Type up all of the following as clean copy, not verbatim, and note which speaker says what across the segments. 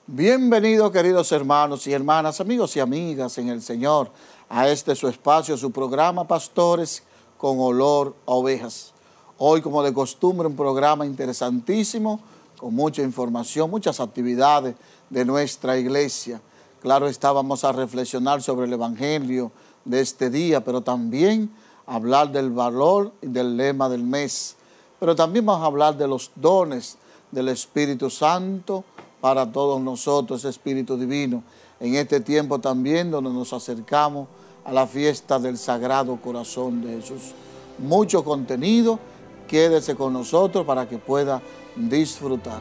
Speaker 1: Bienvenidos, queridos hermanos y hermanas, amigos y amigas en el Señor, a este su espacio, su programa Pastores con Olor a Ovejas. Hoy, como de costumbre, un programa interesantísimo, con mucha información, muchas actividades de nuestra iglesia. Claro está, vamos a reflexionar sobre el Evangelio de este día, pero también hablar del valor y del lema del mes. Pero también vamos a hablar de los dones del Espíritu Santo para todos nosotros, ese Espíritu Divino, en este tiempo también donde nos acercamos a la fiesta del Sagrado Corazón de Jesús. Mucho contenido, quédese con nosotros para que pueda disfrutar.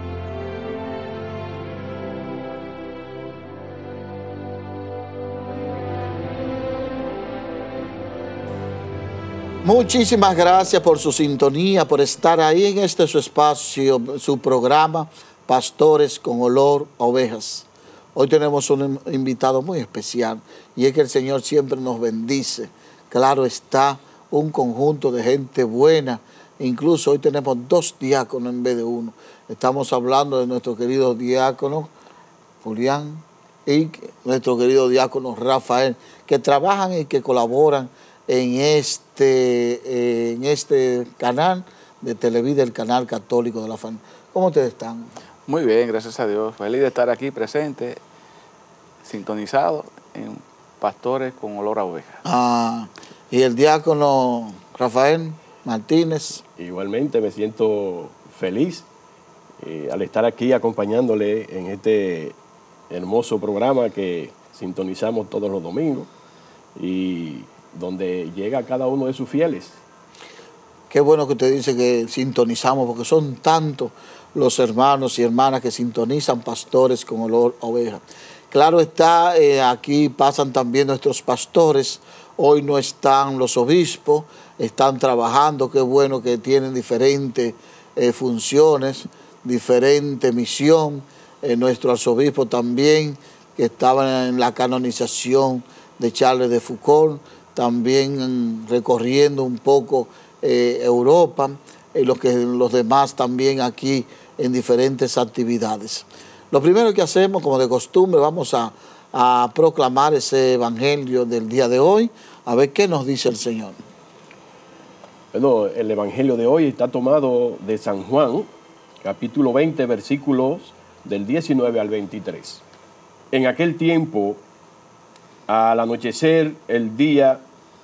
Speaker 1: Muchísimas gracias por su sintonía, por estar ahí en este su espacio, su programa Pastores con Olor a Ovejas. Hoy tenemos un invitado muy especial y es que el Señor siempre nos bendice. Claro está, un conjunto de gente buena. Incluso hoy tenemos 2 diáconos en vez de 1. Estamos hablando de nuestro querido diácono Julián y nuestro querido diácono Rafael, que trabajan y que colaboran en este canal de Televida, el canal católico de la familia. ¿Cómo ustedes están?
Speaker 2: Muy bien, gracias a Dios. Feliz de estar aquí presente, sintonizado en Pastores con Olor a Ovejas.
Speaker 1: Y el diácono Rafael Martínez.
Speaker 3: Igualmente me siento feliz al estar aquí acompañándole en este hermoso programa que sintonizamos todos los domingos y donde llega cada uno de sus fieles.
Speaker 1: Qué bueno que usted dice que sintonizamos, porque son tantos los hermanos y hermanas que sintonizan Pastores con Olor a Ovejas. Claro está, aquí pasan también nuestros pastores. Hoy no están los obispos, están trabajando. Qué bueno que tienen diferentes funciones, diferente misión. Nuestro arzobispo también, que estaba en la canonización de Charles de Foucauld, también recorriendo un poco Europa, los demás también aquí en diferentes actividades. Lo primero que hacemos, como de costumbre, vamos a proclamar ese evangelio del día de hoy, a ver qué nos dice el Señor.
Speaker 3: Bueno, el evangelio de hoy está tomado de San Juan, capítulo 20, versículos del 19 al 23. En aquel tiempo, al anochecer el día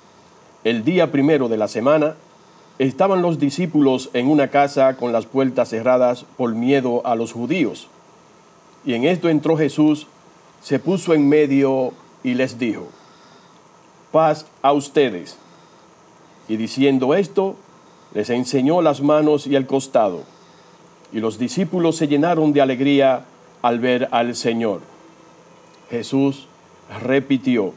Speaker 3: primero de la semana, estaban los discípulos en una casa con las puertas cerradas por miedo a los judíos. Y en esto entró Jesús, se puso en medio y les dijo: paz a ustedes. Y diciendo esto, les enseñó las manos y el costado. Y los discípulos se llenaron de alegría al ver al Señor. Jesús repitió: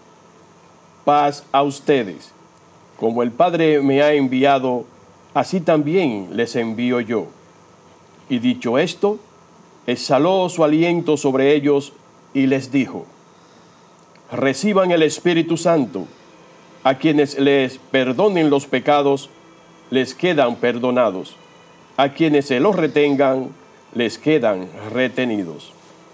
Speaker 3: paz a ustedes. Como el Padre me ha enviado, así también les envío yo. Y dicho esto, exhaló su aliento sobre ellos y les dijo: reciban el Espíritu Santo. A quienes les perdonen los pecados, les quedan perdonados. A quienes se los retengan, les quedan retenidos.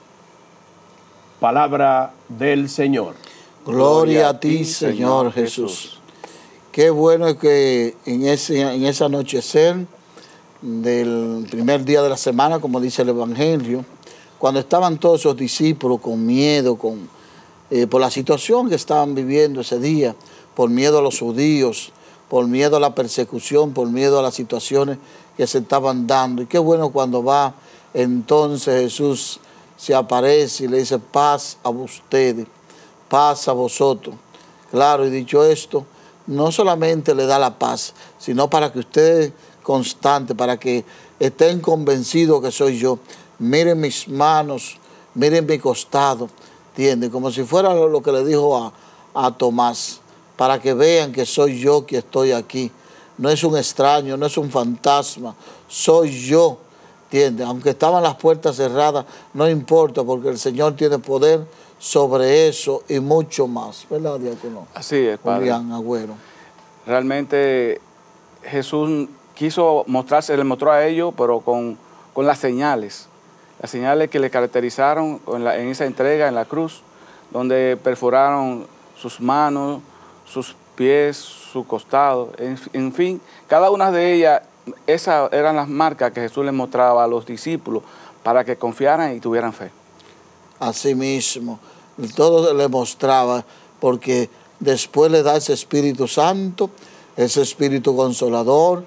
Speaker 3: Palabra del Señor.
Speaker 1: Gloria a ti, Señor Jesús. Qué bueno que en ese anochecer del primer día de la semana, como dice el Evangelio, cuando estaban todos esos discípulos con miedo, por la situación que estaban viviendo ese día, por miedo a los judíos, por miedo a la persecución, por miedo a las situaciones que se estaban dando. Y qué bueno cuando va entonces Jesús, se aparece y le dice: paz a ustedes, paz a vosotros. Claro, y dicho esto, no solamente le da la paz, sino para que ustedes constantes, para que estén convencidos que soy yo. Miren mis manos, miren mi costado, ¿entienden? Como si fuera lo que le dijo a Tomás, para que vean que soy yo que estoy aquí. No es un extraño, no es un fantasma, soy yo, ¿entienden? Aunque estaban las puertas cerradas, no importa, porque el Señor tiene poder sobre eso y mucho más, ¿verdad, diácono?
Speaker 2: Así es, Padre.
Speaker 1: Julián Agüero.
Speaker 2: Realmente Jesús quiso mostrarse, le mostró a ellos, pero con las señales las señales que le caracterizaron en esa entrega en la cruz, donde perforaron sus manos, sus pies, su costado, en fin, cada una de ellas, esas eran las marcas que Jesús les mostraba a los discípulos para que confiaran y tuvieran fe.
Speaker 1: Así mismo, todo le mostraba, porque después le da ese Espíritu Santo, ese Espíritu Consolador,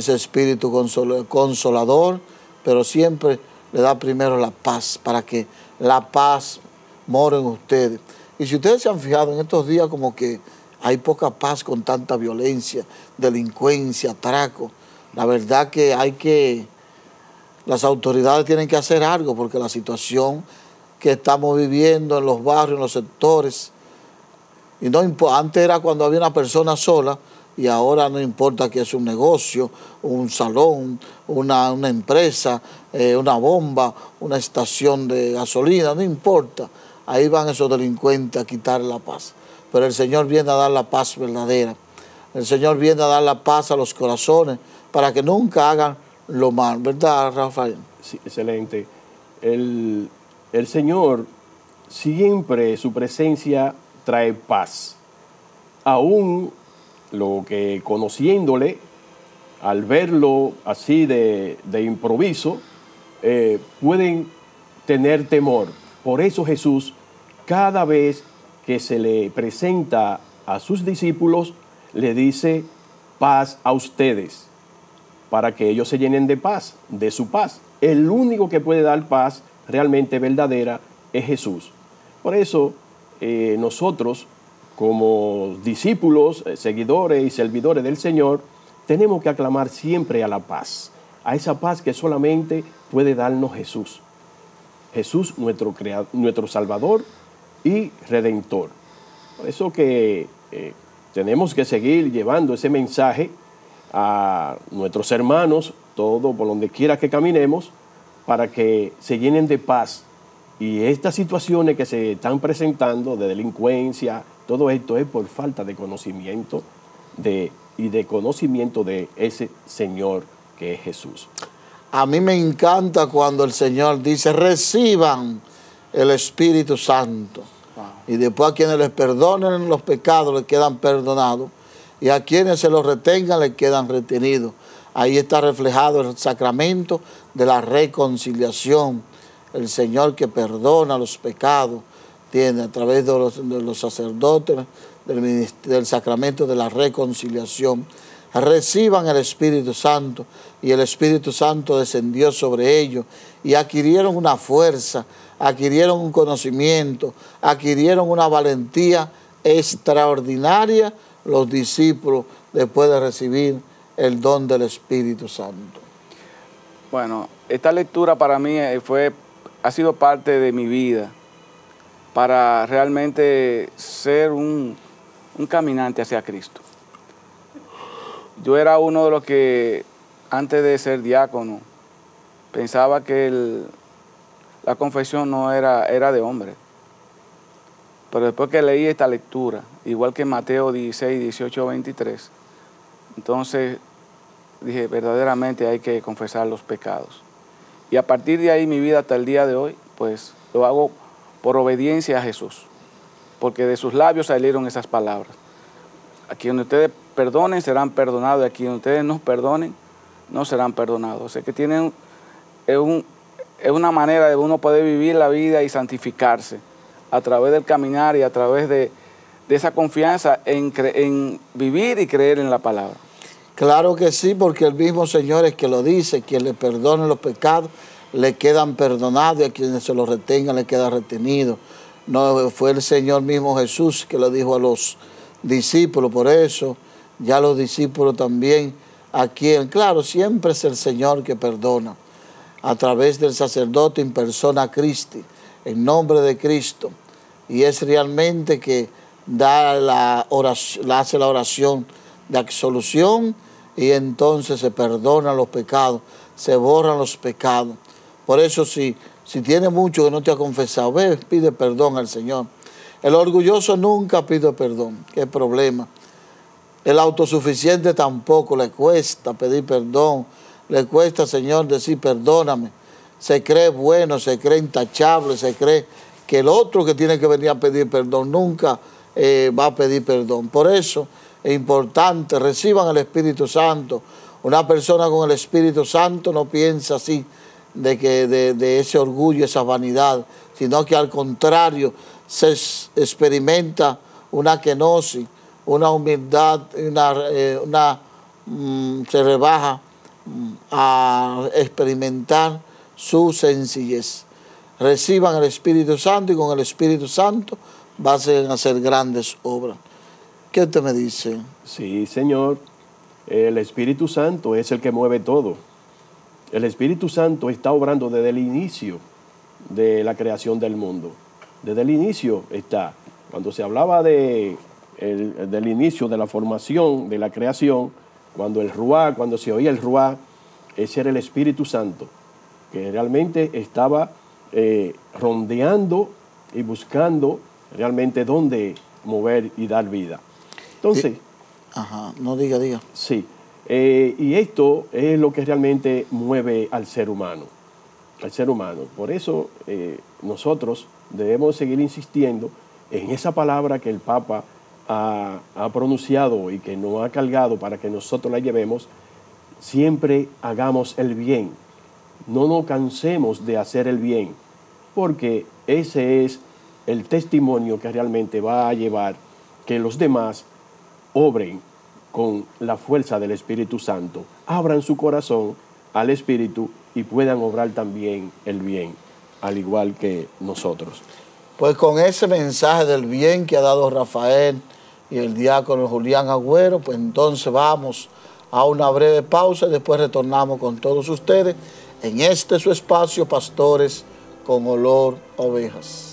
Speaker 1: pero siempre le da primero la paz, para que la paz more en ustedes. Y si ustedes se han fijado en estos días, como que hay poca paz con tanta violencia, delincuencia, atraco. La verdad que las autoridades tienen que hacer algo, porque la situación que estamos viviendo en los barrios, en los sectores, y no antes era cuando había una persona sola, y ahora no importa que es un negocio, un salón, una empresa, una bomba, una estación de gasolina, no importa. Ahí van esos delincuentes a quitar la paz. Pero el Señor viene a dar la paz verdadera. El Señor viene a dar la paz a los corazones para que nunca hagan lo mal. ¿Verdad, Rafael?
Speaker 3: Sí, excelente. El Señor siempre, su presencia trae paz. Aún lo que conociéndole, al verlo así de improviso, pueden tener temor. Por eso Jesús, cada vez que se le presenta a sus discípulos, le dice paz a ustedes, para que ellos se llenen de paz, de su paz. El único que puede dar paz realmente verdadera es Jesús. Por eso nosotros, como discípulos, seguidores y servidores del Señor, tenemos que aclamar siempre a la paz, a esa paz que solamente puede darnos Jesús. Jesús, nuestro Salvador y Redentor. Por eso que tenemos que seguir llevando ese mensaje a nuestros hermanos, todo por donde quiera que caminemos, para que se llenen de paz. Y estas situaciones que se están presentando de delincuencia, todo esto es por falta de conocimiento y de conocimiento de ese Señor que es Jesús.
Speaker 1: A mí me encanta cuando el Señor dice, reciban el Espíritu Santo. Wow. Y después a quienes les perdonen los pecados les quedan perdonados. Y a quienes se los retengan les quedan retenidos. Ahí está reflejado el sacramento de la reconciliación. El Señor que perdona los pecados, tiene a través de los sacerdotes del sacramento de la reconciliación. Reciban el Espíritu Santo, y el Espíritu Santo descendió sobre ellos y adquirieron una fuerza, adquirieron un conocimiento, adquirieron una valentía extraordinaria los discípulos después de recibir el don del Espíritu Santo.
Speaker 2: Bueno, esta lectura para mí ha sido parte de mi vida para realmente ser un caminante hacia Cristo. Yo era uno de los que, antes de ser diácono, pensaba que la confesión no era de hombre. Pero después que leí esta lectura, igual que Mateo 16, 18, 23, entonces dije, verdaderamente hay que confesar los pecados. Y a partir de ahí mi vida hasta el día de hoy, pues lo hago por obediencia a Jesús. Porque de sus labios salieron esas palabras. A quienes ustedes perdonen serán perdonados, y a quienes ustedes no perdonen no serán perdonados. O sea que es una manera de uno poder vivir la vida y santificarse a través del caminar y a través de esa confianza en vivir y creer en la palabra.
Speaker 1: Claro que sí, porque el mismo Señor es que lo dice, quien le perdone los pecados le quedan perdonados, y a quienes se los retengan le queda retenido. No fue el Señor mismo Jesús que lo dijo a los discípulos, por eso ya los discípulos también, a quien, claro, siempre es el Señor que perdona, a través del sacerdote en persona Christi, en nombre de Cristo, y es realmente que da hace la oración de absolución, y entonces se perdonan los pecados, se borran los pecados. Por eso si tiene mucho que no te ha confesado, ve, pide perdón al Señor. El orgulloso nunca pide perdón, qué problema. El autosuficiente tampoco le cuesta pedir perdón, le cuesta, Señor, decir perdóname. se cree bueno, se cree intachable, se cree que el otro que tiene que venir a pedir perdón nunca va a pedir perdón. Por eso es importante, reciban el Espíritu Santo. Una persona con el Espíritu Santo no piensa así de ese orgullo, esa vanidad, sino que al contrario se experimenta una kenosis, una humildad, se rebaja a experimentar su sencillez. Reciban el Espíritu Santo y con el Espíritu Santo van a hacer grandes obras. ¿Qué usted me dice?
Speaker 3: Sí, Señor. El Espíritu Santo es el que mueve todo. El Espíritu Santo está obrando desde el inicio de la creación del mundo. Desde el inicio está. Cuando se hablaba del inicio de la formación, de la creación, cuando se oía el Ruá, ese era el Espíritu Santo, que realmente estaba rondeando y buscando realmente dónde mover y dar vida. Entonces...
Speaker 1: Ajá, no diga.
Speaker 3: Sí, y esto es lo que realmente mueve al ser humano. Por eso nosotros debemos seguir insistiendo en esa palabra que el Papa ha pronunciado y que nos ha cargado para que nosotros la llevemos. Siempre hagamos el bien, no nos cansemos de hacer el bien, porque ese es el testimonio que realmente va a llevar que los demás obren con la fuerza del Espíritu Santo, abran su corazón al Espíritu y puedan obrar también el bien, al igual que nosotros.
Speaker 1: Pues con ese mensaje del bien que ha dado Rafael y el diácono Julián Agüero, pues entonces vamos a una breve pausa y después retornamos con todos ustedes en su espacio, Pastores con Olor a Ovejas.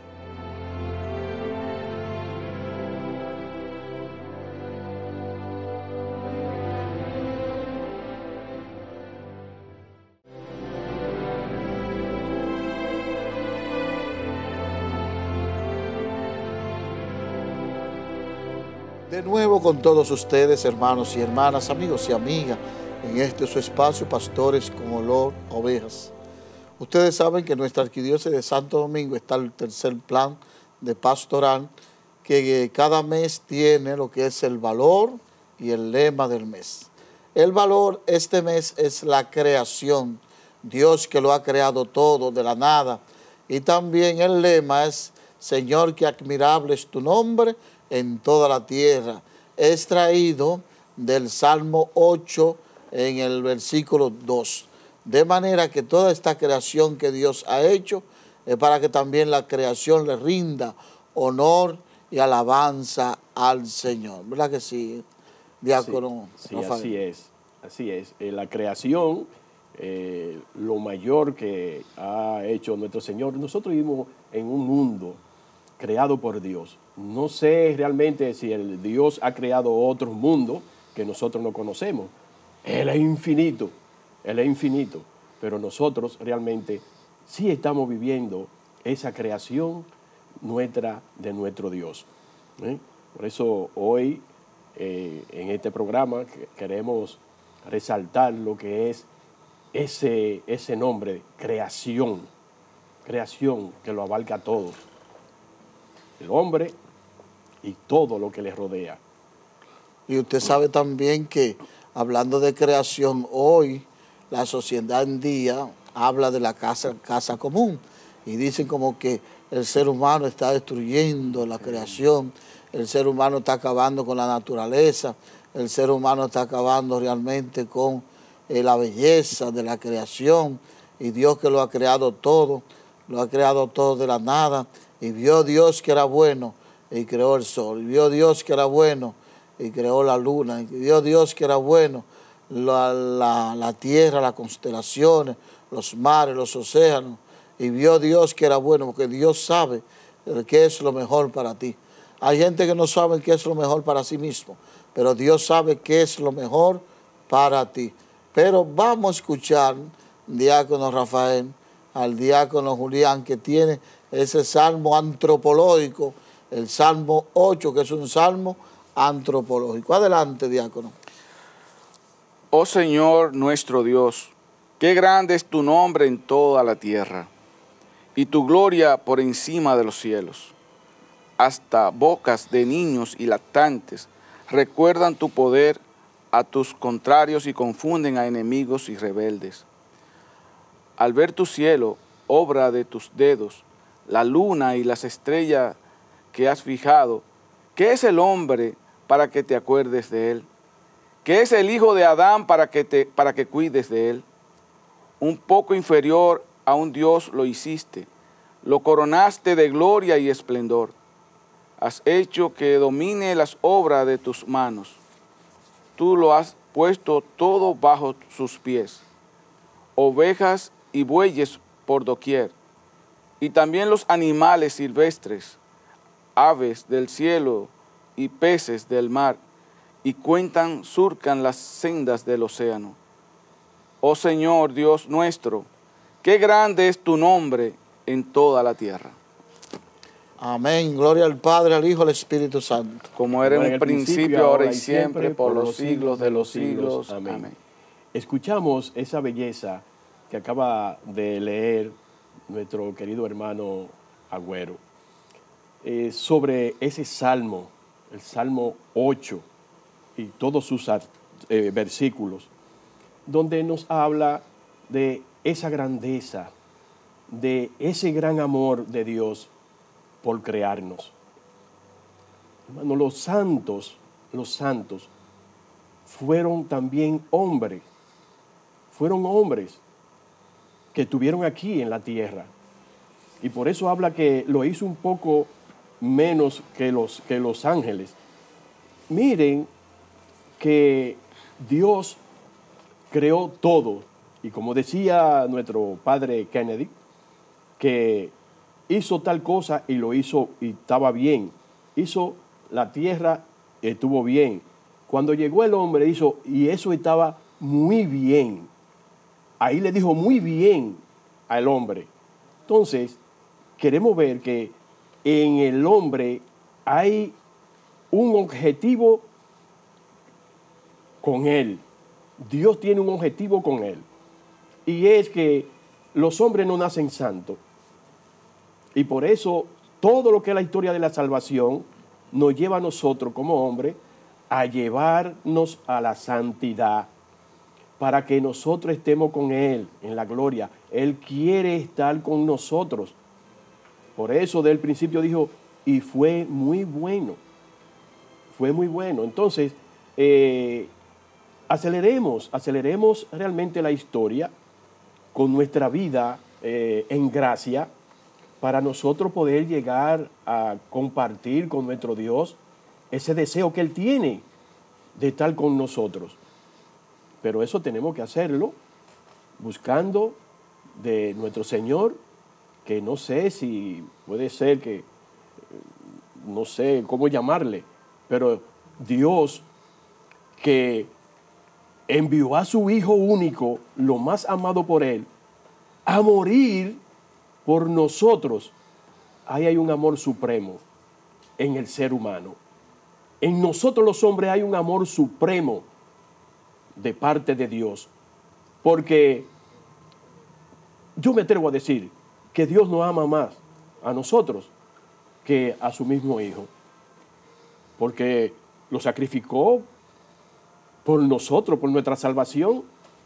Speaker 1: De nuevo con todos ustedes, hermanos y hermanas, amigos y amigas, en su espacio, Pastores con Olor a Ovejas. Ustedes saben que en nuestra arquidiócesis de Santo Domingo está el tercer plan de pastoral, que cada mes tiene lo que es el valor y el lema del mes. El valor este mes es la creación, Dios que lo ha creado todo de la nada. Y también el lema es, Señor, qué admirable es tu nombre en toda la tierra. Es traído del Salmo 8 en el versículo 2. De manera que toda esta creación que Dios ha hecho es para que también la creación le rinda honor y alabanza al Señor. ¿Verdad que sí, diácono?
Speaker 3: Sí, así es. La creación, lo mayor que ha hecho nuestro Señor. Nosotros vivimos en un mundo creado por Dios. No sé realmente si el Dios ha creado otro mundo que nosotros no conocemos. Él es infinito, pero nosotros realmente sí estamos viviendo esa creación de nuestro Dios. Por eso hoy en este programa queremos resaltar lo que es ese nombre, creación que lo abarca a todos. El hombre y todo lo que le rodea.
Speaker 1: Y usted sabe también que, hablando de creación, hoy la sociedad en día habla de la casa común. Y dicen como que el ser humano está destruyendo la creación, el ser humano está acabando con la naturaleza, el ser humano está acabando realmente con la belleza de la creación. Y Dios que lo ha creado todo de la nada. Y vio Dios que era bueno y creó el sol. Y vio Dios que era bueno y creó la luna. Y vio Dios que era bueno la tierra, las constelaciones, los mares, los océanos. Y vio Dios que era bueno, porque Dios sabe qué es lo mejor para ti. Hay gente que no sabe qué es lo mejor para sí mismo, pero Dios sabe qué es lo mejor para ti. Pero vamos a escuchar, diácono Rafael, al diácono Julián, que tiene ese salmo antropológico, el Salmo 8, que es un salmo antropológico. Adelante, diácono.
Speaker 2: Oh Señor nuestro Dios, Qué grande es tu nombre en toda la tierra, y tu gloria por encima de los cielos. Hasta bocas de niños y lactantes recuerdan tu poder a tus contrarios y confunden a enemigos y rebeldes. Al ver tu cielo, obra de tus dedos, la luna y las estrellas que has fijado, ¿qué es el hombre para que te acuerdes de él? ¿Qué es el hijo de Adán para que cuides de él? Un poco inferior a un Dios lo hiciste, lo coronaste de gloria y esplendor. Has hecho que domine las obras de tus manos. Tú lo has puesto todo bajo sus pies, ovejas y bueyes por doquier, y también los animales silvestres, aves del cielo y peces del mar, y surcan las sendas del océano. Oh Señor Dios nuestro, qué grande es tu nombre en toda la tierra.
Speaker 1: Amén. Gloria al Padre, al Hijo, al Espíritu Santo.
Speaker 2: Como era en el principio, ahora y siempre, por los siglos de los siglos. Amén.
Speaker 3: Escuchamos esa belleza que acaba de leer nuestro querido hermano Agüero sobre ese salmo, el Salmo 8 y todos sus versículos, donde nos habla de esa grandeza, de ese gran amor de Dios por crearnos. Hermano, los santos fueron también hombres, que estuvieron aquí en la tierra. Y por eso habla que lo hizo un poco menos que los ángeles. Miren que Dios creó todo. Y como decía nuestro padre Kennedy, que hizo tal cosa y lo hizo y estaba bien. Hizo la tierra, estuvo bien. Cuando llegó el hombre hizo, y eso estaba muy bien. Ahí le dijo muy bien al hombre. Entonces, queremos ver que en el hombre hay un objetivo con él. Dios tiene un objetivo con él. Y es que los hombres no nacen santos. Y por eso todo lo que es la historia de la salvación nos lleva a nosotros como hombres a llevarnos a la santidad para que nosotros estemos con Él en la gloria. Él quiere estar con nosotros. Por eso del principio dijo, y fue muy bueno. Fue muy bueno. Entonces, aceleremos realmente la historia con nuestra vida en gracia, para nosotros poder llegar a compartir con nuestro Dios ese deseo que Él tiene de estar con nosotros. Pero eso tenemos que hacerlo buscando de nuestro Señor, que no sé si puede ser que, no sé cómo llamarle, pero Dios que envió a su Hijo único, lo más amado por Él, a morir por nosotros. Ahí hay un amor supremo en el ser humano. En nosotros los hombres hay un amor supremo de parte de Dios. Porque yo me atrevo a decir que Dios nos ama más a nosotros que a su mismo Hijo. Porque lo sacrificó por nosotros, por nuestra salvación.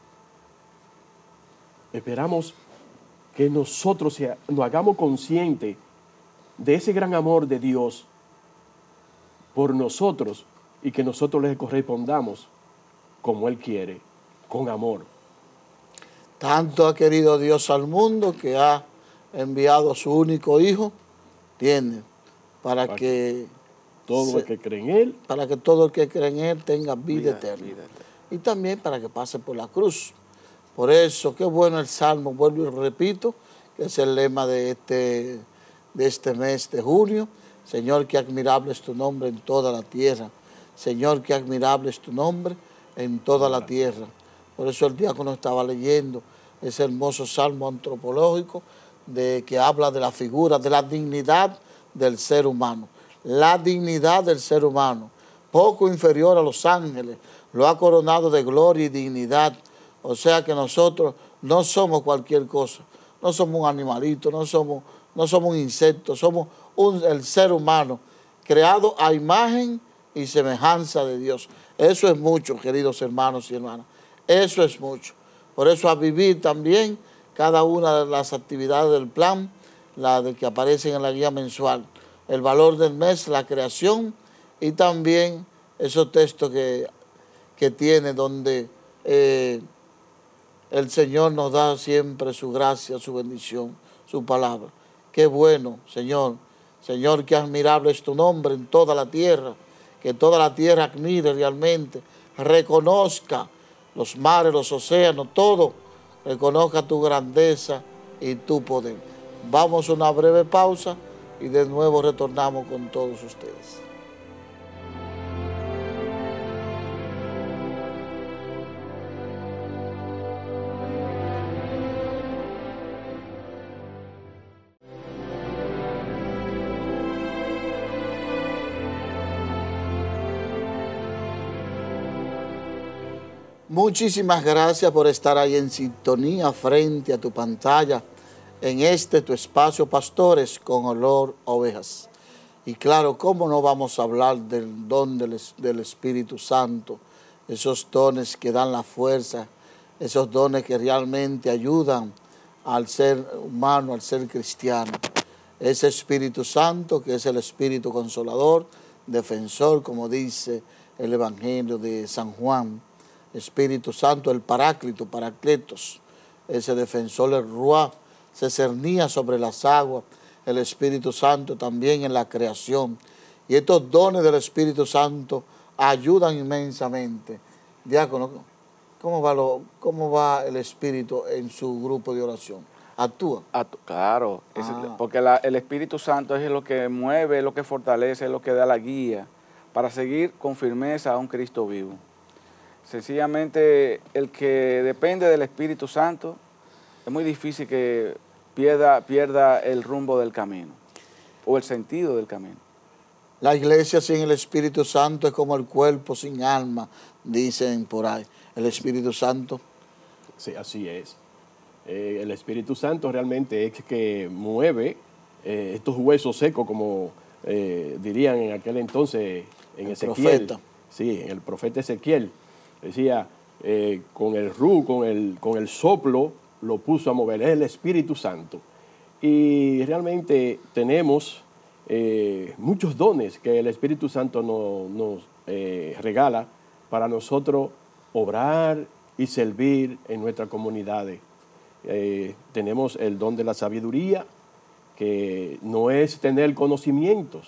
Speaker 3: Esperamos que nosotros nos hagamos conscientes de ese gran amor de Dios por nosotros y que nosotros le correspondamos como Él quiere, con amor.
Speaker 1: Tanto ha querido Dios al mundo que ha enviado a su único Hijo, ¿entiendes? Para que
Speaker 3: todo el que cree en Él,
Speaker 1: para que todo el que cree en Él tenga vida eterna. Y también para que pase por la cruz. Por eso, qué bueno el Salmo, vuelvo y repito, que es el lema de este mes de junio. Señor, qué admirable es tu nombre en toda la tierra. Señor, qué admirable es tu nombre en toda la tierra. Por eso el diácono estaba leyendo ese hermoso salmo antropológico que habla de la figura, de la dignidad del ser humano. La dignidad del ser humano, poco inferior a los ángeles, lo ha coronado de gloria y dignidad. O sea que nosotros no somos cualquier cosa, no somos un animalito, no somos un insecto, somos el ser humano creado a imagen y semejanza de Dios. Eso es mucho, queridos hermanos y hermanas, eso es mucho. Por eso a vivir también cada una de las actividades del plan, la de que aparecen en la guía mensual, el valor del mes, la creación y también esos textos que tiene donde el Señor nos da siempre su gracia, su bendición, su palabra. Qué bueno, Señor. Señor, qué admirable es tu nombre en toda la tierra. Que toda la tierra admire realmente, reconozca los mares, los océanos, todo, reconozca tu grandeza y tu poder. Vamos a una breve pausa y de nuevo retornamos con todos ustedes. Muchísimas gracias por estar ahí en sintonía frente a tu pantalla en este tu espacio Pastores con Olor a Ovejas. Y claro, ¿cómo no vamos a hablar del don del Espíritu Santo? Esos dones que dan la fuerza, esos dones que realmente ayudan al ser humano, al ser cristiano. Ese Espíritu Santo que es el Espíritu Consolador, defensor, como dice el Evangelio de San Juan. Espíritu Santo, el Paráclito, Paracletos, ese defensor, el Ruá, se cernía sobre las aguas, el Espíritu Santo también en la creación. Y estos dones del Espíritu Santo ayudan inmensamente. Diácono, ¿cómo va el Espíritu en su grupo de oración? ¿Actúa?
Speaker 2: Claro, porque el Espíritu Santo es lo que mueve, es lo que fortalece, es lo que da la guía para seguir con firmeza a un Cristo vivo. Sencillamente, el que depende del Espíritu Santo, es muy difícil que pierda el rumbo del camino o el sentido del camino.
Speaker 1: La iglesia sin el Espíritu Santo es como el cuerpo sin alma, dicen por ahí. El Espíritu Santo.
Speaker 3: Sí, así es. El Espíritu Santo realmente es que mueve estos huesos secos, como dirían en aquel entonces en Ezequiel.
Speaker 1: Profeta.
Speaker 3: Sí, el profeta Ezequiel. Decía, con el soplo lo puso a mover, es el Espíritu Santo. Y realmente tenemos muchos dones que el Espíritu Santo nos regala para nosotros obrar y servir en nuestras comunidades. Tenemos el don de la sabiduría, que no es tener conocimientos,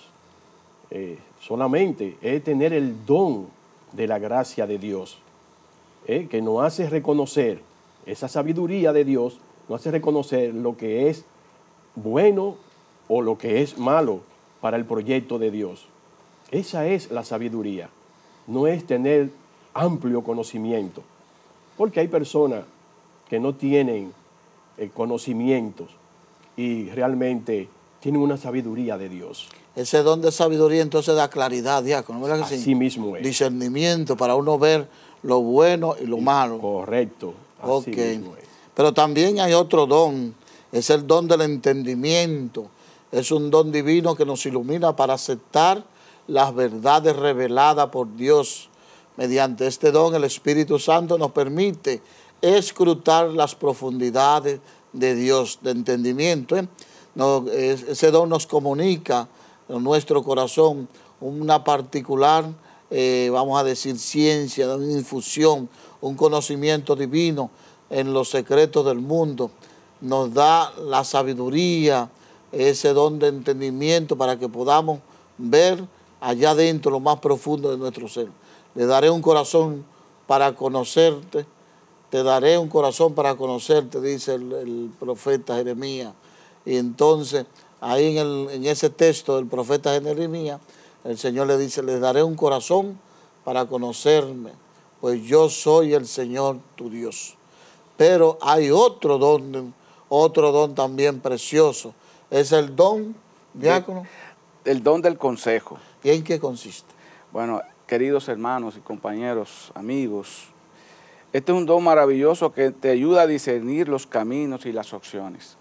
Speaker 3: solamente es tener el don de la gracia de Dios. Que nos hace reconocer esa sabiduría de Dios, nos hace reconocer lo que es bueno o lo que es malo para el proyecto de Dios. Esa es la sabiduría, no es tener amplio conocimiento, porque hay personas que no tienen conocimientos y realmente tienen una sabiduría de Dios.
Speaker 1: Ese don de sabiduría entonces da claridad, diácono, ¿verdad que sí?
Speaker 3: Así mismo es.
Speaker 1: Discernimiento para uno ver lo bueno y lo malo.
Speaker 3: Correcto, así mismo es.
Speaker 1: Pero también hay otro don, es el don del entendimiento. Es un don divino que nos ilumina para aceptar las verdades reveladas por Dios. Mediante este don, el Espíritu Santo nos permite escrutar las profundidades de Dios, de entendimiento. Ese don nos comunica en nuestro corazón una particular, vamos a decir, ciencia, una infusión, un conocimiento divino en los secretos del mundo. Nos da la sabiduría, ese don de entendimiento para que podamos ver allá adentro lo más profundo de nuestro ser. Le daré un corazón para conocerte, te daré un corazón para conocerte, dice el profeta Jeremías. Y entonces, ahí en ese texto del profeta Jeremías, el Señor le dice, les daré un corazón para conocerme, pues yo soy el Señor tu Dios. Pero hay otro don también precioso, es el don, diácono.
Speaker 2: El don del consejo.
Speaker 1: ¿Y en qué consiste?
Speaker 2: Bueno, queridos hermanos y compañeros, amigos, Este es un don maravilloso que te ayuda a discernir los caminos y las opciones.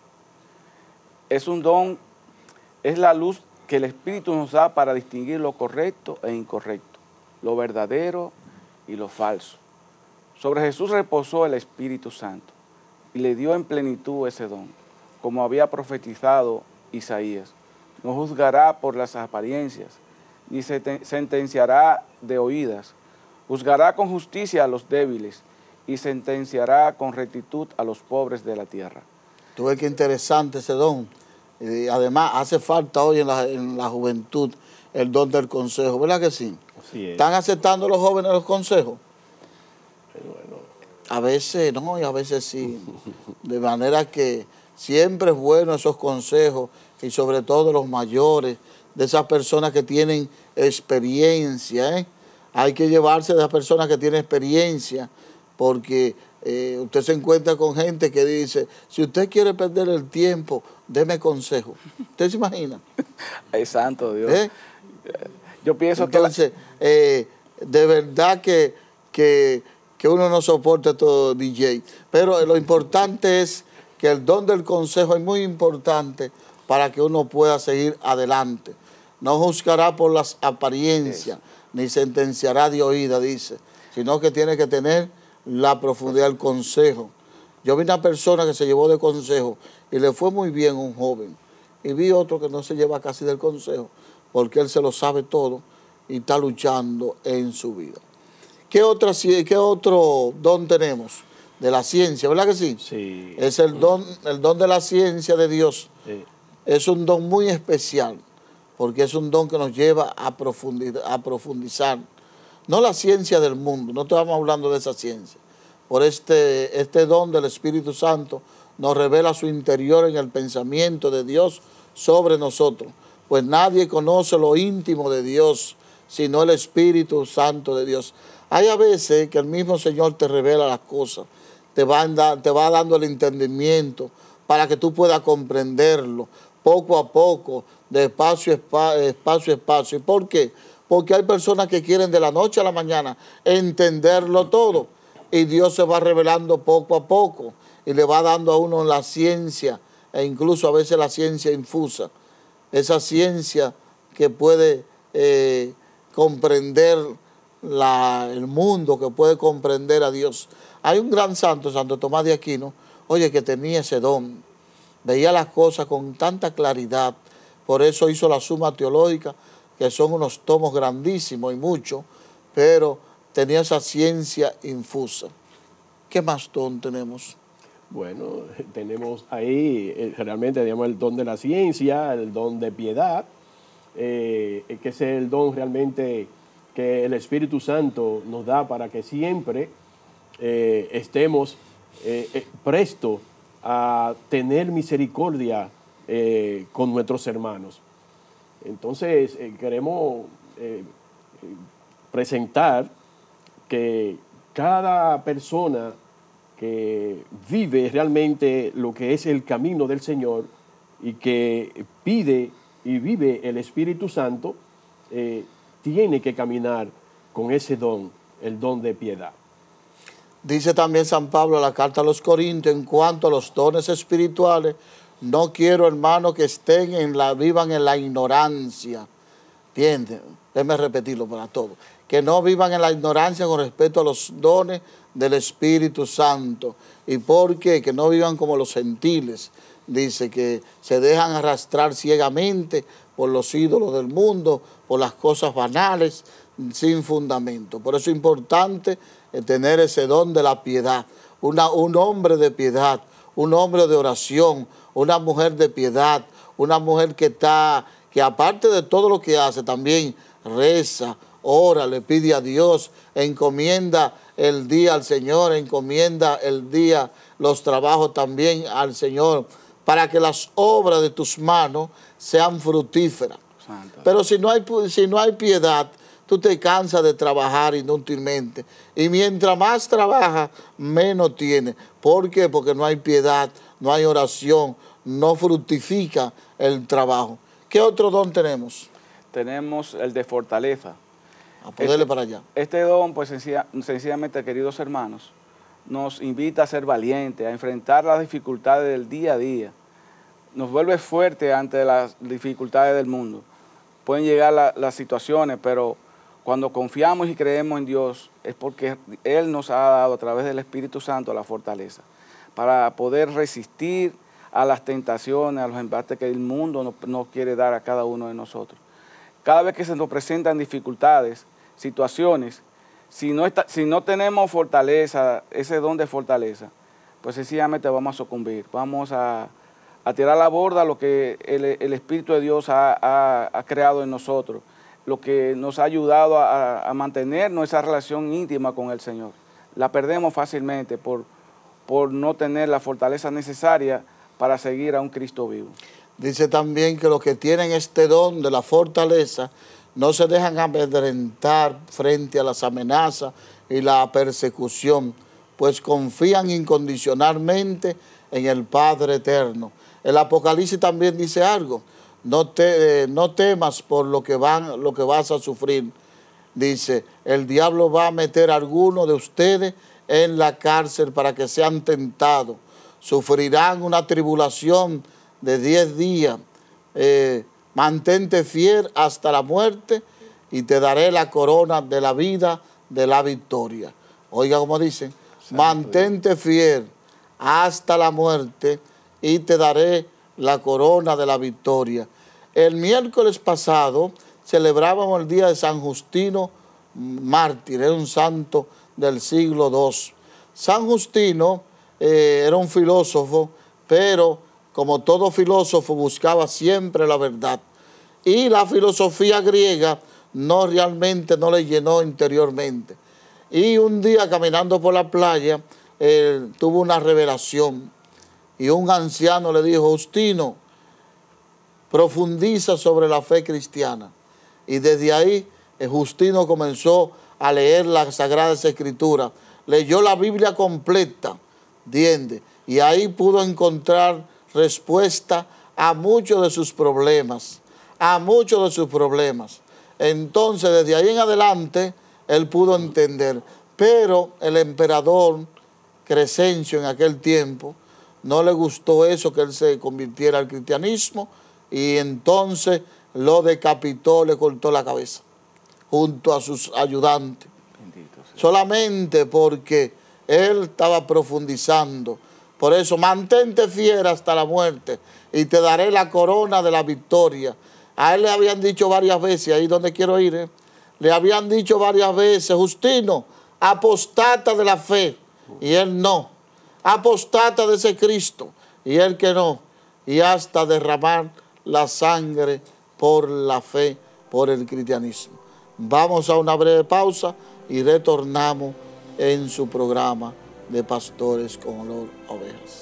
Speaker 2: Es un don, es la luz que el Espíritu nos da para distinguir lo correcto e incorrecto, lo verdadero y lo falso. Sobre Jesús reposó el Espíritu Santo y le dio en plenitud ese don, como había profetizado Isaías. No juzgará por las apariencias, ni sentenciará de oídas. Juzgará con justicia a los débiles y sentenciará con rectitud a los pobres de la tierra.
Speaker 1: Tú ves qué interesante ese don. Además, hace falta hoy en la juventud el don del consejo, ¿verdad que sí?
Speaker 3: Así es.
Speaker 1: ¿Están aceptando los jóvenes los consejos?
Speaker 3: Bueno.
Speaker 1: A veces no y a veces sí. De manera que siempre es bueno esos consejos y sobre todo los mayores, de esas personas que tienen experiencia, ¿eh? Hay que llevarse de las personas que tienen experiencia porque usted se encuentra con gente que dice, si usted quiere perder el tiempo, deme consejo. ¿Usted se imagina?
Speaker 2: Ay, santo Dios.
Speaker 1: ¿Eh?
Speaker 2: Yo pienso
Speaker 1: Entonces, de verdad que uno no soporta todo, DJ. Pero lo importante es que el don del consejo es muy importante para que uno pueda seguir adelante. No juzgará por las apariencias, ni sentenciará de oída, dice, sino que tiene que tener la profundidad del consejo. Yo vi una persona que se llevó de consejo y le fue muy bien a un joven. Y vi otro que no se lleva casi del consejo, porque él se lo sabe todo y está luchando en su vida. ¿Qué otro don tenemos? De la ciencia, ¿verdad que sí?
Speaker 3: Sí.
Speaker 1: Es el don de la ciencia de Dios.
Speaker 3: Sí.
Speaker 1: Es un don muy especial, porque es un don que nos lleva a profundizar. No la ciencia del mundo, no estamos hablando de esa ciencia. Por este don del Espíritu Santo nos revela su interior en el pensamiento de Dios sobre nosotros. Pues nadie conoce lo íntimo de Dios, sino el Espíritu Santo de Dios. Hay a veces que el mismo Señor te revela las cosas, te va dando el entendimiento para que tú puedas comprenderlo poco a poco, de espacio a espacio. ¿Y por qué? Porque hay personas que quieren de la noche a la mañana entenderlo todo y Dios se va revelando poco a poco y le va dando a uno la ciencia e incluso a veces la ciencia infusa, esa ciencia que puede comprender el mundo, que puede comprender a Dios. Hay un gran santo, Santo Tomás de Aquino, oye, que tenía ese don, veía las cosas con tanta claridad, por eso hizo la Suma Teológica, que son unos tomos grandísimos y muchos, pero tenía esa ciencia infusa. ¿Qué más don tenemos?
Speaker 3: Bueno, tenemos ahí realmente digamos, el don de la ciencia, el don de piedad, que es el don realmente que el Espíritu Santo nos da para que siempre estemos prestos a tener misericordia con nuestros hermanos. Entonces, queremos presentar que cada persona que vive realmente lo que es el camino del Señor y que pide y vive el Espíritu Santo, tiene que caminar con ese don, el don de piedad.
Speaker 1: Dice también San Pablo en la carta a los Corintios, en cuanto a los dones espirituales, no quiero, hermanos, que vivan en la ignorancia. ¿Entienden? Déjenme repetirlo para todos. Que no vivan en la ignorancia con respecto a los dones del Espíritu Santo. ¿Y por qué? Que no vivan como los gentiles. Dice que se dejan arrastrar ciegamente por los ídolos del mundo, por las cosas banales, sin fundamento. Por eso es importante tener ese don de la piedad. Un hombre de piedad, un hombre de oración, una mujer de piedad, una mujer que aparte de todo lo que hace, también reza, ora, le pide a Dios, encomienda el día al Señor, encomienda el día, los trabajos también al Señor, para que las obras de tus manos sean fructíferas.
Speaker 2: Santa.
Speaker 1: Pero si no hay piedad, tú te cansas de trabajar inútilmente. Y mientras más trabajas, menos tienes. ¿Por qué? Porque no hay piedad, no hay oración, no fructifica el trabajo. ¿Qué otro don tenemos?
Speaker 2: Tenemos el de fortaleza.
Speaker 1: A poderle para allá.
Speaker 2: Este don, pues sencillamente, queridos hermanos, nos invita a ser valientes, a enfrentar las dificultades del día a día. Nos vuelve fuerte ante las dificultades del mundo. Pueden llegar las situaciones, pero cuando confiamos y creemos en Dios es porque Él nos ha dado a través del Espíritu Santo la fortaleza para poder resistir a las tentaciones, a los embates que el mundo nos quiere dar a cada uno de nosotros. Cada vez que se nos presentan dificultades, situaciones, si no tenemos fortaleza, ese don de fortaleza, pues sencillamente vamos a sucumbir, vamos a tirar a la borda lo que el Espíritu de Dios ha creado en nosotros, lo que nos ha ayudado a mantener nuestra relación íntima con el Señor. La perdemos fácilmente por no tener la fortaleza necesaria para seguir a un Cristo vivo.
Speaker 1: Dice también que los que tienen este don de la fortaleza no se dejan amedrentar frente a las amenazas y la persecución, pues confían incondicionalmente en el Padre eterno. El Apocalipsis también dice algo: no temas por lo que vas a sufrir. Dice, el diablo va a meter a alguno de ustedes en la cárcel para que sean tentados. Sufrirán una tribulación de 10 días. Mantente fiel hasta la muerte y te daré la corona de la vida, de la victoria. Oiga como dicen, mantente fiel hasta la muerte y te daré la corona de la victoria. El miércoles pasado celebrábamos el día de San Justino mártir, era un santo del siglo II. San Justino era un filósofo, pero como todo filósofo buscaba siempre la verdad. Y la filosofía griega realmente no le llenó interiormente. Y un día caminando por la playa, tuvo una revelación. Y un anciano le dijo, Justino, profundiza sobre la fe cristiana. Y desde ahí, Justino comenzó a leer las Sagradas Escrituras. Leyó la Biblia completa, ¿entiende? Y ahí pudo encontrar respuesta a muchos de sus problemas, Entonces, desde ahí en adelante, él pudo entender. Pero el emperador Crescencio en aquel tiempo no le gustó eso, que él se convirtiera al cristianismo, y entonces lo decapitó, le cortó la cabeza, junto a sus ayudantes. Bendito sea. Solamente porque él estaba profundizando. Por eso, mantente fiel hasta la muerte y te daré la corona de la victoria. A él le habían dicho varias veces, ahí donde quiero ir, le habían dicho varias veces, Justino, apostata de la fe, y él no. Apostata de ese Cristo, y él que no. Y hasta derramar la sangre por la fe, por el cristianismo. Vamos a una breve pausa y retornamos en su programa de Pastores con Olor a Ovejas.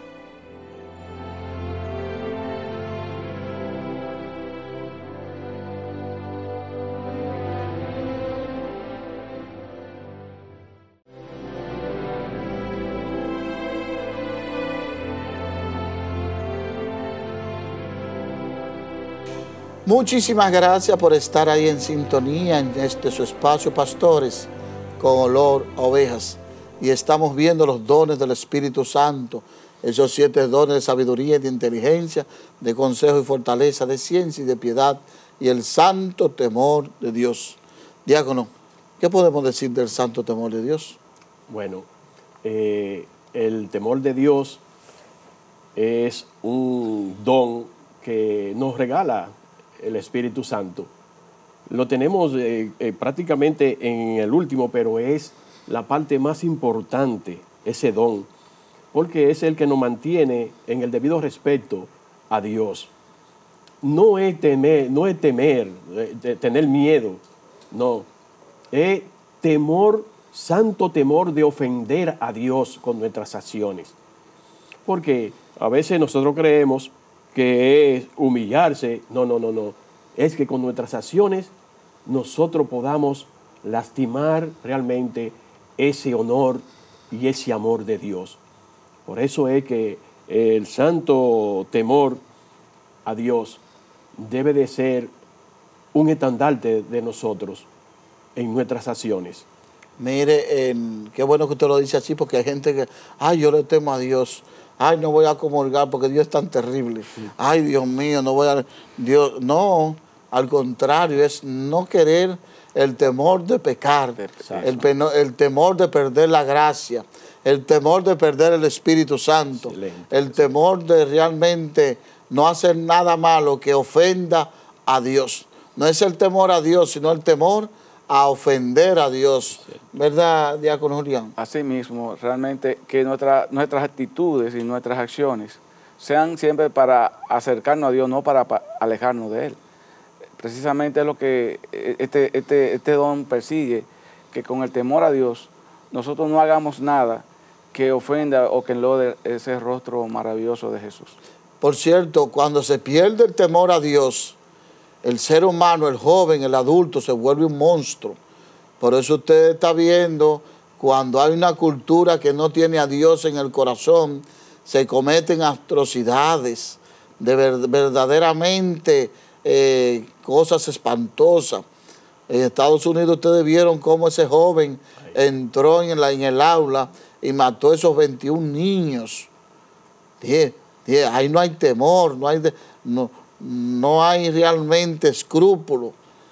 Speaker 1: Muchísimas gracias por estar ahí en sintonía en su espacio Pastores con Olor a Ovejas. Y estamos viendo los dones del Espíritu Santo, esos 7 dones de sabiduría y de inteligencia, de consejo y fortaleza, de ciencia y de piedad, y el santo temor de Dios. Diácono, ¿qué podemos decir del santo temor de Dios?
Speaker 3: Bueno, el temor de Dios es un don que nos regala el Espíritu Santo. Lo tenemos prácticamente en el último, pero es la parte más importante, ese don, porque es el que nos mantiene en el debido respeto a Dios. No es temer, tener miedo, no. Es temor, santo temor de ofender a Dios con nuestras acciones. Porque a veces nosotros creemos que es humillarse. No. Es que con nuestras acciones nosotros podamos lastimar realmente ese honor y ese amor de Dios. Por eso es que el santo temor a Dios debe de ser un estandarte de nosotros en nuestras acciones.
Speaker 1: Mire, qué bueno que usted lo dice así, porque hay gente que, ay, yo le temo a Dios. Ay, no voy a comulgar porque Dios es tan terrible. Ay, Dios mío, no voy a... Dios, no, al contrario, es no querer el temor de pecar, el temor de perder la gracia, el temor de perder el Espíritu Santo, el temor de realmente no hacer nada malo que ofenda a Dios. No es el temor a Dios, sino el temor a ofender a Dios. ¿Verdad, diácono Julián?
Speaker 2: Así mismo, realmente que nuestras actitudes y nuestras acciones sean siempre para acercarnos a Dios, no para alejarnos de Él. Precisamente es lo que este don persigue, que con el temor a Dios nosotros no hagamos nada que ofenda o que enlode ese rostro maravilloso de Jesús.
Speaker 1: Por cierto, cuando se pierde el temor a Dios, el ser humano, el joven, el adulto, se vuelve un monstruo. Por eso usted está viendo, cuando hay una cultura que no tiene a Dios en el corazón, se cometen atrocidades, verdaderamente cosas espantosas. En Estados Unidos ustedes vieron cómo ese joven entró en el aula y mató a esos 21 niños. Ahí no hay temor, no hay realmente escrúpulo.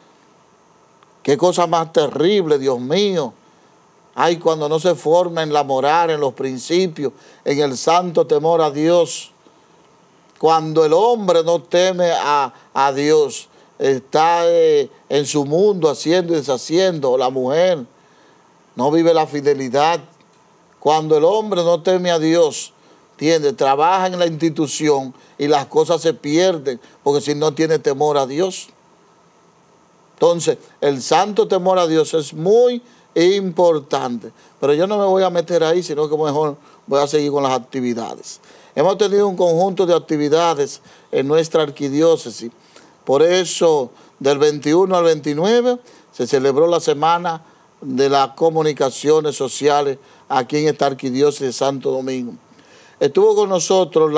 Speaker 1: Qué cosa más terrible, Dios mío. Ay, cuando no se forma en la moral, en los principios, en el santo temor a Dios. Cuando el hombre no teme a Dios, está en su mundo haciendo y deshaciendo. La mujer no vive la fidelidad. Cuando el hombre no teme a Dios, trabaja en la institución y las cosas se pierden, porque si no tiene temor a Dios. Entonces, el santo temor a Dios es muy importante. Pero yo no me voy a meter ahí, sino que mejor voy a seguir con las actividades. Hemos tenido un conjunto de actividades en nuestra arquidiócesis. Por eso, del 21 al 29, se celebró la Semana de las Comunicaciones Sociales aquí en esta arquidiócesis de Santo Domingo. Estuvo con nosotros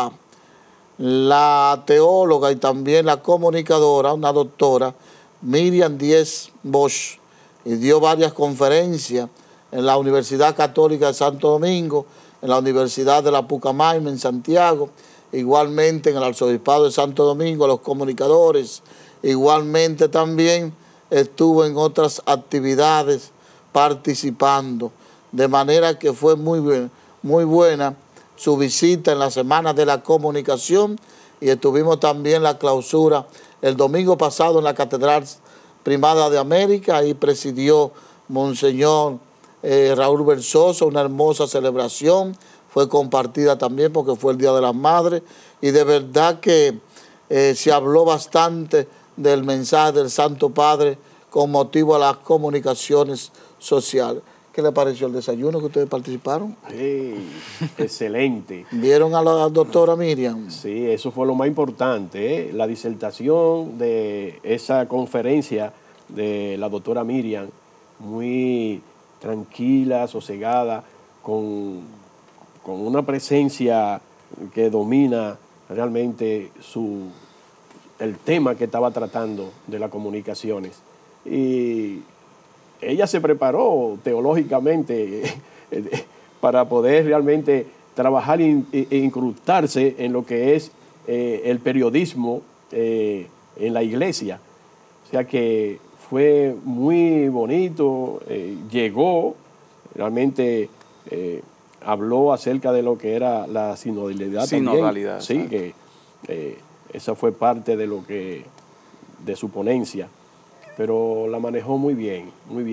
Speaker 1: la teóloga y también la comunicadora, una doctora, Miriam Díez Bosch, y dio varias conferencias en la Universidad Católica de Santo Domingo, en la Universidad de la Pucamaima en Santiago, igualmente en el Arzobispado de Santo Domingo, los comunicadores, igualmente también estuvo en otras actividades participando, de manera que fue muy buena su visita en la Semana de la Comunicación, y estuvimos también la clausura el domingo pasado en la Catedral Primada de América. Ahí presidió Monseñor Raúl Versoso, una hermosa celebración, fue compartida también porque fue el Día de las Madres, y de verdad que se habló bastante del mensaje del Santo Padre con motivo a las comunicaciones sociales. ¿Qué le pareció el desayuno que ustedes participaron?
Speaker 3: Sí, excelente.
Speaker 1: ¿Vieron a la doctora Miriam?
Speaker 3: Sí, eso fue lo más importante, la disertación de esa conferencia de la doctora Miriam, muy tranquila, sosegada, con una presencia que domina realmente el tema que estaba tratando de las comunicaciones. Y ella se preparó teológicamente para poder realmente trabajar e incrustarse en lo que es el periodismo en la iglesia. O sea que fue muy bonito, llegó, realmente habló acerca de lo que era la sinodalidad.
Speaker 2: Sinodalidad.
Speaker 3: Sí, que esa fue parte de su ponencia. Pero la manejó muy bien,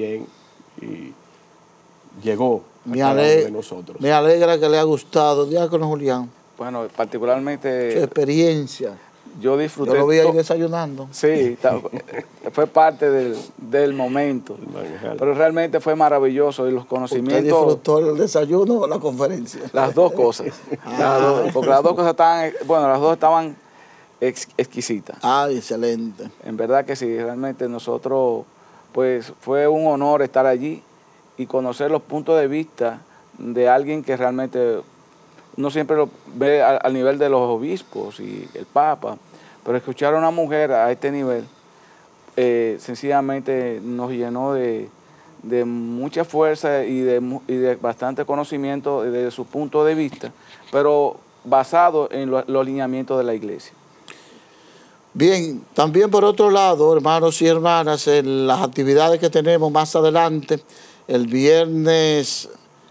Speaker 3: y llegó a cada uno de nosotros.
Speaker 1: Me alegra que le haya gustado, diácono Julián.
Speaker 2: Bueno, particularmente...
Speaker 1: Su experiencia.
Speaker 2: Yo disfruté.
Speaker 1: Yo lo vi ahí desayunando.
Speaker 2: Sí, fue parte del momento. Pero realmente fue maravilloso, y los conocimientos...
Speaker 1: ¿Usted disfrutó el desayuno o la conferencia?
Speaker 2: Las dos cosas. Porque las dos cosas estaban exquisita.
Speaker 1: Excelente.
Speaker 2: En verdad que sí, realmente nosotros, pues fue un honor estar allí y conocer los puntos de vista de alguien que realmente uno siempre lo ve al nivel de los obispos y el Papa, pero escuchar a una mujer a este nivel sencillamente nos llenó de de mucha fuerza y de bastante conocimiento desde su punto de vista, pero basado en los lineamientos de la iglesia.
Speaker 1: Bien, también por otro lado, hermanos y hermanas, en las actividades que tenemos más adelante, el viernes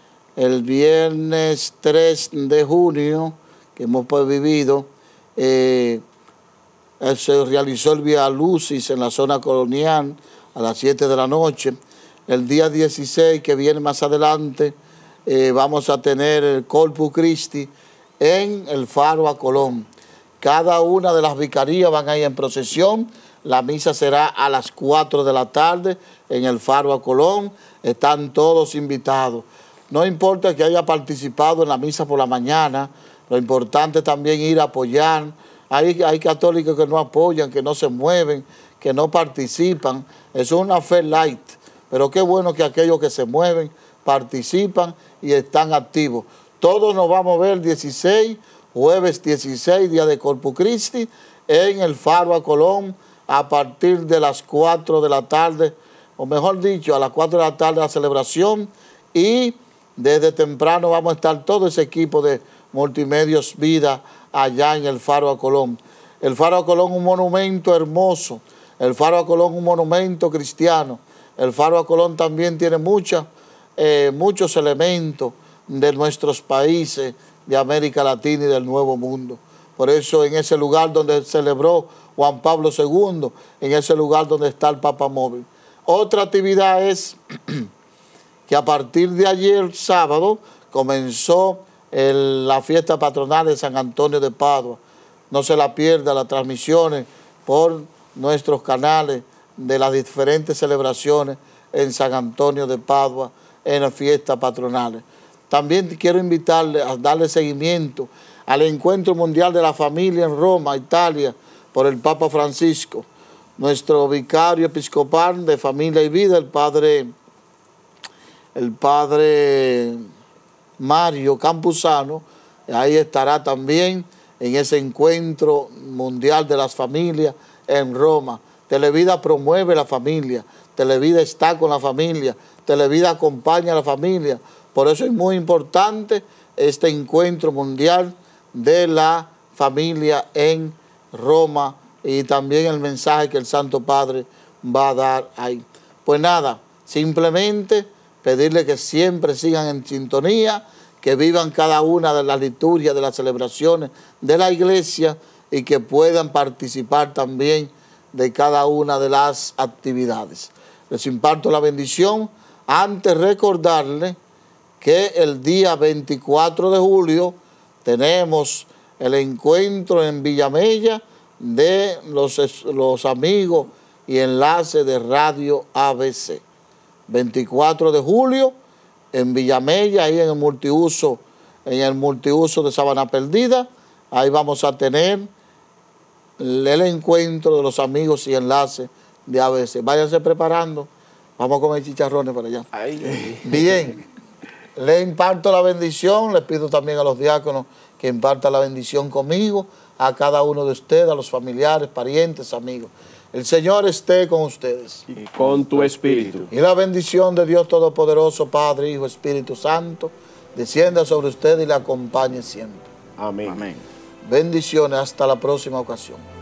Speaker 1: 3 de junio, que hemos vivido, se realizó el Via Lucis en la zona colonial a las 7 de la noche. El día 16, que viene más adelante, vamos a tener el Corpus Christi en el Faro a Colón. Cada una de las vicarías van a ir en procesión. La misa será a las 4 de la tarde en el Faro a Colón. Están todos invitados. No importa que haya participado en la misa por la mañana, lo importante es también ir a apoyar. Hay católicos que no apoyan, que no se mueven, que no participan. Eso es una fe light. Pero qué bueno que aquellos que se mueven, participan y están activos. Todos nos vamos a ver 16, jueves 16, día de Corpus Christi, en el Faro a Colón, a partir de las 4 de la tarde, o mejor dicho, a las 4 de la tarde la celebración, y desde temprano vamos a estar todo ese equipo de Multimedios Vida allá en el Faro a Colón. El Faro a Colón es un monumento hermoso, el Faro a Colón es un monumento cristiano, el Faro a Colón también tiene muchos elementos de nuestros países de América Latina y del Nuevo Mundo. Por eso en ese lugar donde celebró Juan Pablo II, en ese lugar donde está el Papa Móvil. Otra actividad es que a partir de ayer, sábado, comenzó la fiesta patronal de San Antonio de Padua. No se la pierda, las transmisiones por nuestros canales de las diferentes celebraciones en San Antonio de Padua, en las fiestas patronales. También quiero invitarle a darle seguimiento al Encuentro Mundial de la Familia en Roma, Italia, por el Papa Francisco. Nuestro vicario episcopal de Familia y Vida, el padre Mario Campuzano, ahí estará también en ese Encuentro Mundial de las Familias en Roma. Televida promueve la familia, Televida está con la familia, Televida acompaña a la familia. Por eso es muy importante este Encuentro Mundial de la Familia en Roma y también el mensaje que el Santo Padre va a dar ahí. Pues nada, simplemente pedirle que siempre sigan en sintonía, que vivan cada una de las liturgias, de las celebraciones de la iglesia y que puedan participar también de cada una de las actividades. Les imparto la bendición. Antes recordarles que el día 24 de julio tenemos el encuentro en Villamella de los amigos y enlaces de Radio ABC. 24 de julio en Villamella, ahí en el multiuso de Sabana Perdida. Ahí vamos a tener el encuentro de los amigos y enlaces de ABC. Váyanse preparando. Vamos a comer chicharrones para allá. Bien. Le imparto la bendición. Les pido también a los diáconos que impartan la bendición conmigo, a cada uno de ustedes, a los familiares, parientes, amigos. El Señor esté con ustedes.
Speaker 3: Y con tu espíritu.
Speaker 1: Y la bendición de Dios Todopoderoso, Padre, Hijo, Espíritu Santo, descienda sobre ustedes y le acompañe siempre.
Speaker 3: Amén.
Speaker 2: Amén.
Speaker 1: Bendiciones, hasta la próxima ocasión.